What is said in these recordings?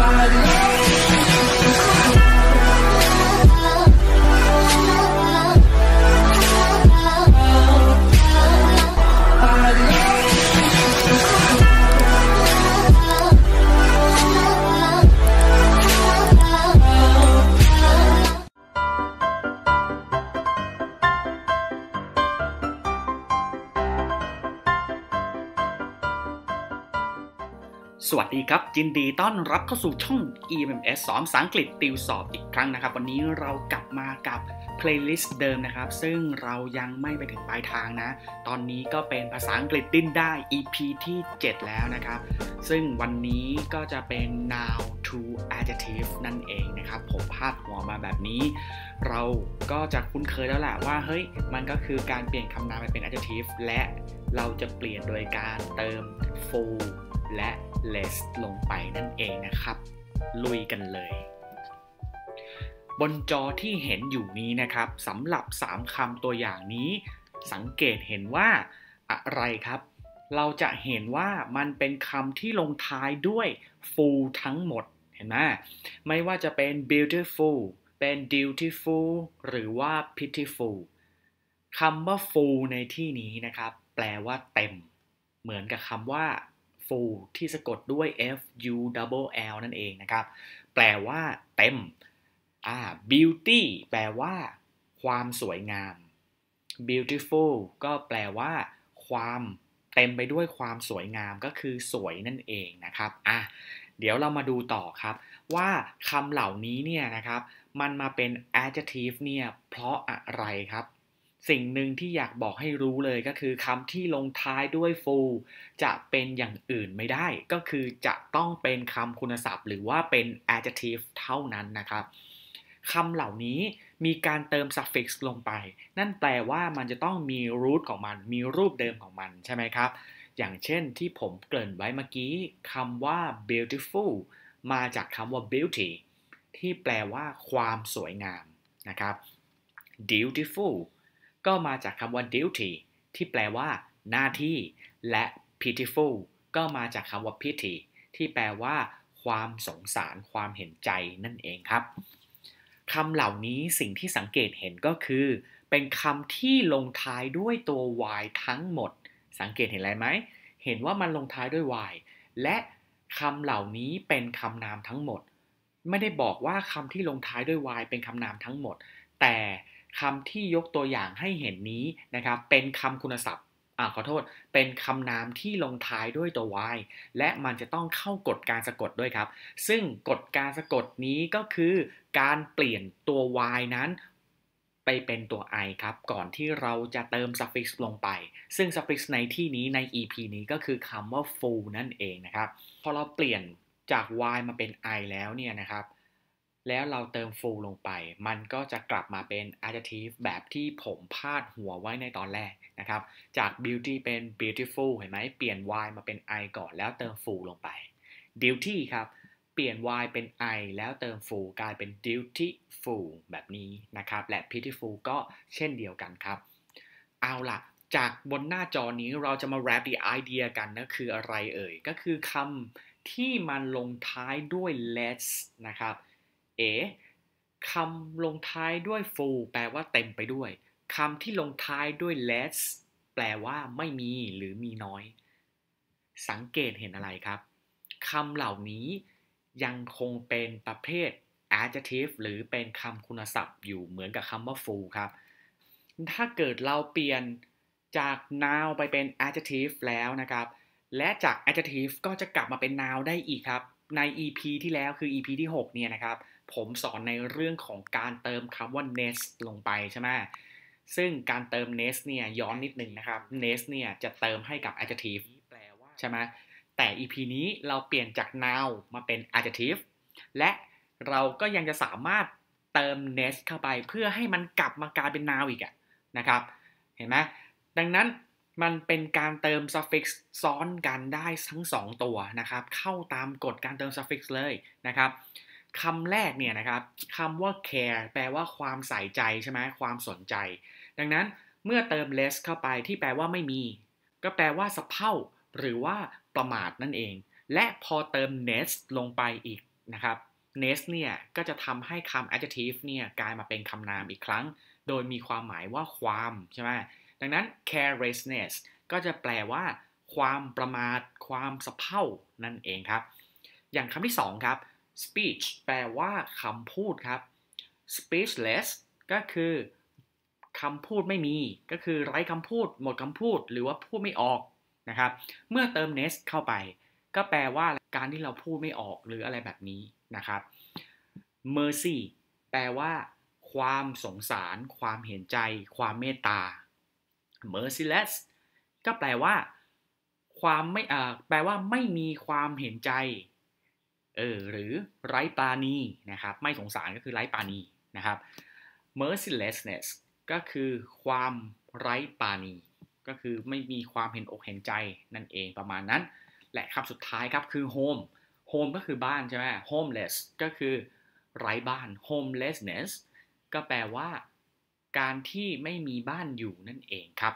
สวัสดีครับยินดีต้อนรับเข้าสู่ช่อง EMS สอนภาษาอังกฤษติวสอบอีกครั้งนะครับวันนี้เรากลับมากับ playlist เดิมนะครับซึ่งเรายังไม่ไปถึงปลายทางนะตอนนี้ก็เป็นภาษาอังกฤษดิ้นได้ EP ที่ 7 แล้วนะครับซึ่งวันนี้ก็จะเป็น noun to adjective นั่นเองนะครับผมพาดหัวมาแบบนี้เราก็จะคุ้นเคยแล้วแหละว่าเฮ้ยมันก็คือการเปลี่ยนคำนามไปเป็น adjective และเราจะเปลี่ยนโดยการเติม full และ less ลงไปนั่นเองนะครับลุยกันเลยบนจอที่เห็นอยู่นี้นะครับสำหรับ3คำตัวอย่างนี้สังเกตเห็นว่าอะไรครับเราจะเห็นว่ามันเป็นคำที่ลงท้ายด้วย full ทั้งหมดเห็นไหมไม่ว่าจะเป็น beautiful เป็น dutiful หรือว่า pitiful คำว่า full ในที่นี้นะครับแปลว่าเต็มเหมือนกับคำว่าfull ที่สะกดด้วย f u double l นั่นเองนะครับแปลว่าเต็มbeauty แปลว่าความสวยงาม beautiful ก็แปลว่าความเต็มไปด้วยความสวยงามก็คือสวยนั่นเองนะครับเดี๋ยวเรามาดูต่อครับว่าคำเหล่านี้เนี่ยนะครับมันมาเป็น adjective เนี่ยเพราะอะไรครับสิ่งหนึ่งที่อยากบอกให้รู้เลยก็คือคำที่ลงท้ายด้วย full จะเป็นอย่างอื่นไม่ได้ก็คือจะต้องเป็นคำคุณศัพท์หรือว่าเป็น adjective เท่านั้นนะครับคำเหล่านี้มีการเติม suffix ลงไปนั่นแปลว่ามันจะต้องมี root ของมันมีรูปเดิมของมันใช่ไหมครับอย่างเช่นที่ผมเกริ่นไว้เมื่อกี้คำว่า beautiful มาจากคำว่า beauty ที่แปลว่าความสวยงามนะครับ dutifulก็มาจากคำว่า duty ที่แปลว่าหน้าที่และ pitiful ก็มาจากคำว่า pity ที่แปลว่าความสงสารความเห็นใจนั่นเองครับคำเหล่านี้สิ่งที่สังเกตเห็นก็คือเป็นคำที่ลงท้ายด้วยตัว y ทั้งหมดสังเกตเห็นอะไรไหมเห็นว่ามันลงท้ายด้วย y และคำเหล่านี้เป็นคำนามทั้งหมดไม่ได้บอกว่าคำที่ลงท้ายด้วย y เป็นคำนามทั้งหมดแต่คำที่ยกตัวอย่างให้เห็นนี้นะครับเป็นคำคุณศัพท์เป็นคำนามที่ลงท้ายด้วยตัว y และมันจะต้องเข้ากฎการสะกดด้วยครับซึ่งกฎการสะกดนี้ก็คือการเปลี่ยนตัว y นั้นไปเป็นตัว i ครับก่อนที่เราจะเติม suffix ลงไปซึ่ง suffix ในที่นี้ใน EP นี้ก็คือคำว่า full นั่นเองนะครับพอเราเปลี่ยนจาก y มาเป็น i แล้วเนี่ยนะครับแล้วเราเติม full ลงไปมันก็จะกลับมาเป็น adjective แบบที่ผมพาดหัวไว้ในตอนแรกนะครับจาก beauty เป็น beautiful เห็นไหมเปลี่ยน y มาเป็น i ก่อนแล้วเติม full ลงไป duty ครับเปลี่ยน y เป็น i แล้วเติม full กลายเป็น dutiful แบบนี้นะครับและ pitiful ก็เช่นเดียวกันครับเอาล่ะจากบนหน้าจอนี้เราจะมา wrap the idea กันนะคืออะไรเอ่ยก็คือคำที่มันลงท้ายด้วย less นะครับคำลงท้ายด้วย full แปลว่าเต็มไปด้วยคำที่ลงท้ายด้วย less แปลว่าไม่มีหรือมีน้อยสังเกตเห็นอะไรครับคำเหล่านี้ยังคงเป็นประเภท adjective หรือเป็นคำคุณศัพท์อยู่เหมือนกับคำว่า full ครับถ้าเกิดเราเปลี่ยนจาก noun ไปเป็น adjective แล้วนะครับและจาก adjective ก็จะกลับมาเป็น noun ได้อีกครับใน EP ที่แล้วคือ EP ที่ 6 เนี่ยนะครับผมสอนในเรื่องของการเติมคำว่า nest ลงไปใช่ไหมซึ่งการเติม nest เนี่ยย้อนนิดนึงนะครับ nest เนี่ยจะเติมให้กับ adjective ใช่ไหมแต่ EP นี้เราเปลี่ยนจาก noun มาเป็น adjective และเราก็ยังจะสามารถเติม nest เข้าไปเพื่อให้มันกลับมากลายเป็น noun อีกนะครับเห็นไหมดังนั้นมันเป็นการเติม suffix ซ้อนกันได้ทั้ง2ตัวนะครับเข้าตามกฎการเติม suffix เลยนะครับคำแรกเนี่ยนะครับคำว่า care แปลว่าความใส่ใจใช่ไหมความสนใจดังนั้นเมื่อเติม less เข้าไปที่แปลว่าไม่มีก็แปลว่าสะเพร่าหรือว่าประมาทนั่นเองและพอเติม nest ลงไปอีกนะครับ ness เนี่ยก็จะทำให้คำ adjective เนี่ยกลายมาเป็นคำนามอีกครั้งโดยมีความหมายว่าความใช่ไหมดังนั้น carelessness ก็จะแปลว่าความประมาทความสะเพร่านั่นเองครับอย่างคำที่2ครับ speech แปลว่าคำพูดครับ speechless ก็คือคำพูดไม่มีก็คือไร้คำพูดหมดคำพูดหรือว่าพูดไม่ออกนะครับเมื่อเติม ness เข้าไปก็แปลว่าการที่เราพูดไม่ออกหรืออะไรแบบนี้นะครับ mercy แปลว่าความสงสารความเห็นใจความเมตตา merciless ก็แปลว่าความไม่แปลว่าไม่มีความเห็นใจหรือไร้ปราณีนะครับไม่สงสารก็คือไร้ปราณีนะครับ mercilessness ก็คือความไร้ปราณีก็คือไม่มีความเห็นอกเห็นใจนั่นเองประมาณนั้นและคำสุดท้ายครับคือ home home ก็คือบ้านใช่ไหม homeless ก็คือไร้บ้าน homelessness ก็แปลว่าการที่ไม่มีบ้านอยู่นั่นเองครับ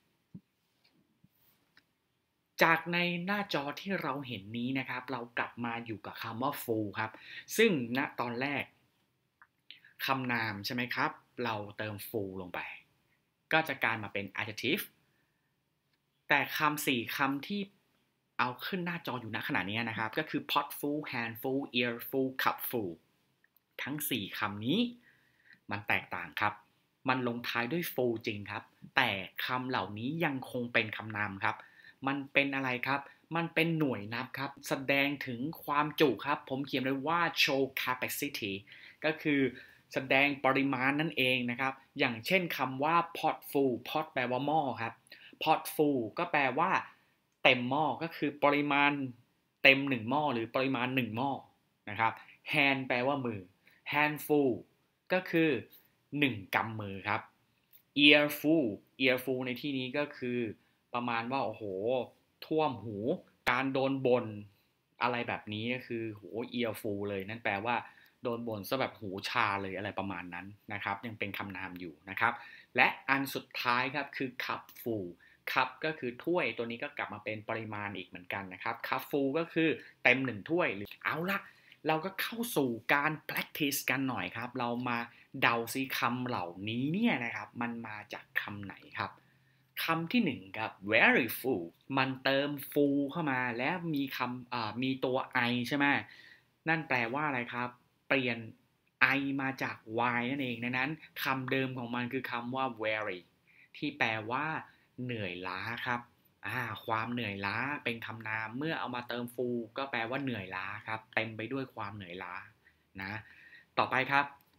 จากในหน้าจอที่เราเห็นนี้นะครับเรากลับมาอยู่กับคำว่า full ครับซึ่งณตอนแรกคำนามใช่ไหมครับเราเติม full ลงไปก็จะกลายมาเป็น adjective แต่คำ4คำที่เอาขึ้นหน้าจออยู่ณขณะนี้นะครับก็คือ pot full hand full ear full cup full ทั้ง4คำนี้มันแตกต่างครับมันลงท้ายด้วย full จริงครับแต่คำเหล่านี้ยังคงเป็นคำนามครับมันเป็นอะไรครับมันเป็นหน่วยนับครับแสดงถึงความจุครับผมเขียนไว้ว่า show capacity ก็คือแสดงปริมาณนั่นเองนะครับอย่างเช่นคำว่า pot full pot แปลว่าหม้อครับ pot full ก็แปลว่าเต็มหม้อก็คือปริมาณเต็ม1หม้อหรือปริมาณ1หม้อนะครับ hand แปลว่ามือ handful ก็คือ1กำมือครับ earful earful ในที่นี้ก็คือประมาณว่าโอ้โหท่วมหูการโดนบ่นอะไรแบบนี้ก็คือโห earful เลยนั่นแปลว่าโดนบ่นซะแบบหูชาเลยอะไรประมาณนั้นนะครับยังเป็นคำนามอยู่นะครับและอันสุดท้ายครับคือ cup full คัพก็คือถ้วยตัวนี้ก็กลับมาเป็นปริมาณอีกเหมือนกันนะครับคัพฟูลก็คือเต็ม1ถ้วยหรือเอาละเราก็เข้าสู่การ practice กันหน่อยครับเรามาเดาซิคำเหล่านี้เนี่ยนะครับมันมาจากคำไหนครับคำที่1ครับ very full มันเติม full เข้ามาแล้วมีมีตัว I ใช่ไหมนั่นแปลว่าอะไรครับเปลี่ยน I มาจาก Y นั่นเองดังนั้นคำเดิมของมันคือคำว่า very ที่แปลว่าเหนื่อยล้าครับความเหนื่อยล้าเป็นคำนามเมื่อเอามาเติม full ก็แปลว่าเหนื่อยล้าครับเต็มไปด้วยความเหนื่อยล้านะต่อไปครับ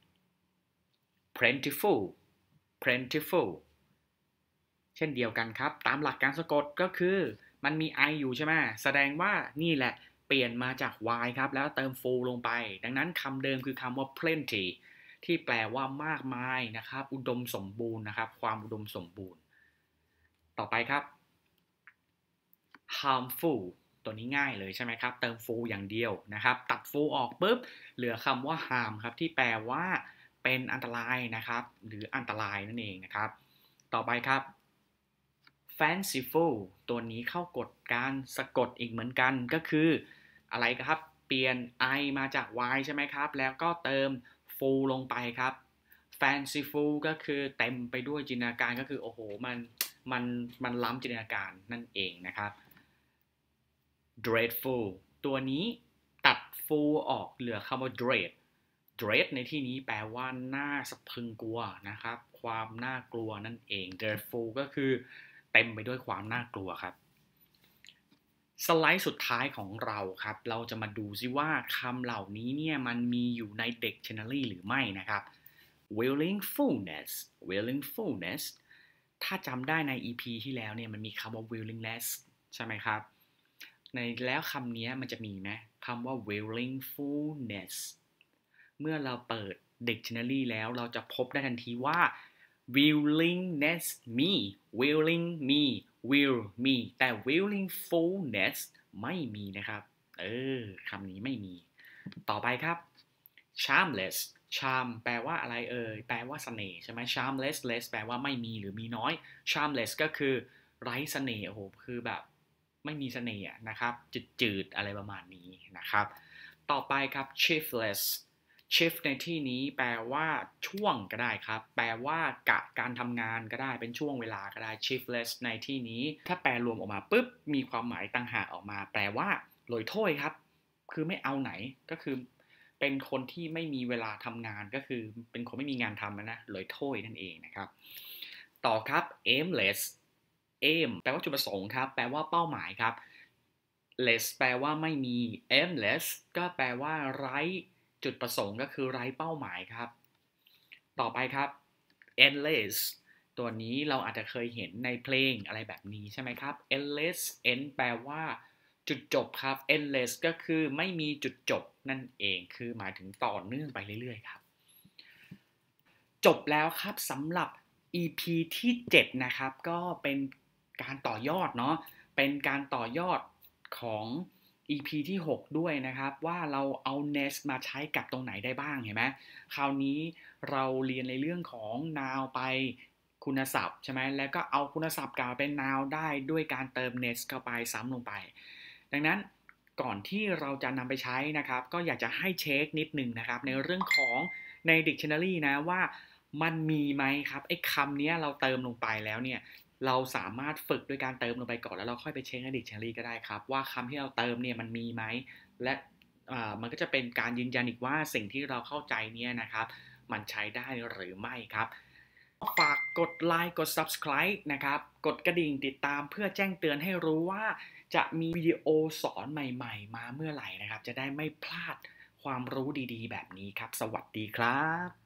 plentiful plentiful เช่นเดียวกันครับตามหลักการสะกดก็คือมันมี I อยู่ใช่ไหมแสดงว่านี่แหละเปลี่ยนมาจาก Y ครับแล้วเติม full ลงไปดังนั้นคำเดิมคือคำว่า plenty ที่แปลว่ามากมายนะครับอุดมสมบูรณ์นะครับความอุดมสมบูรณ์ต่อไปครับ harmful ตัวนี้ง่ายเลยใช่ไหมครับเติม full อย่างเดียวนะครับตัด full ออกปุ๊บเหลือคำว่า harm ครับที่แปลว่าเป็นอันตรายนะครับหรืออันตรายนั่นเองนะครับต่อไปครับ fanciful ตัวนี้เข้ากฎการสะกดอีกเหมือนกันก็คืออะไรครับเปลี่ยน I มาจาก Y ใช่ไหมครับแล้วก็เติม full ลงไปครับ fanciful ก็คือเต็มไปด้วยจินตนาการก็คือโอ้โหมันล้ำจินตนาการนั่นเองนะครับ dreadful ตัวนี้ตัด full ออกเหลือคำว่า dread ในที่นี้แปลว่าน่าสะพรึงกลัวนะครับความน่ากลัวนั่นเอง dreadful ก็คือเต็มไปด้วยความน่ากลัวครับสไลด์สุดท้ายของเราครับเราจะมาดูซิว่าคำเหล่านี้เนี่ยมันมีอยู่ใน dictionary หรือไม่นะครับ willingfulness ถ้าจำได้ใน EP ที่แล้วเนี่ยมันมีคำว่า willingness ใช่ไหมครับแล้วคำนี้มันจะมีไหมคำว่า willingfulness เมื่อเราเปิด dictionary แล้วเราจะพบได้ทันทีว่า willingness willing will มีแต่ willingfulness ไม่มีนะครับคำนี้ไม่มีต่อไปครับ charmless charm แปลว่าอะไรแปลว่าเสน่ห์ใช่ไหม charmless less แปลว่าไม่มีหรือมีน้อย charmless ก็คือไร้เสน่ห์โอ้โหคือแบบไม่มีเสน่ห์นะครับจืดๆอะไรประมาณนี้นะครับต่อไปครับ shiftless shift ในที่นี้แปลว่าช่วงก็ได้ครับแปลว่ากะการทำงานก็ได้เป็นช่วงเวลาก็ได้ shiftless ในที่นี้ถ้าแปลรวมออกมาปุ๊บมีความหมายต่างหากออกมาแปลว่าหลอยถ้วยครับคือไม่เอาไหนก็คือเป็นคนที่ไม่มีเวลาทำงานก็คือเป็นคนไม่มีงานทำนะหลอยถ้วยนั่นเองนะครับต่อครับ aimless aim แปลว่าจุดประสงค์ครับแปลว่าเป้าหมายครับ less แปลว่าไม่มี aimless ก็แปลว่าไร้จุดประสงค์ก็คือไร้เป้าหมายครับต่อไปครับ endless ตัวนี้เราอาจจะเคยเห็นในเพลงอะไรแบบนี้ใช่ไหมครับ endless end แปลว่าจุดจบครับ endless ก็คือไม่มีจุดจบนั่นเองคือหมายถึงต่อเนื่องไปเรื่อยๆครับจบแล้วครับสำหรับ EP ที่7นะครับก็เป็นการต่อยอดเนาะเป็นการต่อยอดของ EP ที่6ด้วยนะครับว่าเราเอา nest มาใช้กับตรงไหนได้บ้างเห็นไหมคราวนี้เราเรียนในเรื่องของ noun ไปคุณศัพท์ใช่ไหมแล้วก็เอาคุณศัพท์กล่าวเป็น noun ได้ด้วยการเติม nest เข้าไปซ้ำลงไปดังนั้นก่อนที่เราจะนำไปใช้นะครับก็อยากจะให้เช็คนิดนึงนะครับในเรื่องของใน dictionary นะว่ามันมีไหมครับไอ้คำนี้เราเติมลงไปแล้วเนี่ยเราสามารถฝึกด้วยการเติมลงไปก่อนแล้วเราค่อยไปเช็คใน dictionary ก็ได้ครับว่าคำที่เราเติมเนี่ยมันมีไหมและมันก็จะเป็นการยืนยันอีกว่าสิ่งที่เราเข้าใจเนี่ยนะครับมันใช้ได้หรือไม่ครับฝากกดไลค์กด subscribe นะครับกดกระดิ่งติดตามเพื่อแจ้งเตือนให้รู้ว่าจะมีวิดีโอสอนใหม่ๆมาเมื่อไหร่นะครับจะได้ไม่พลาดความรู้ดีๆแบบนี้ครับสวัสดีครับ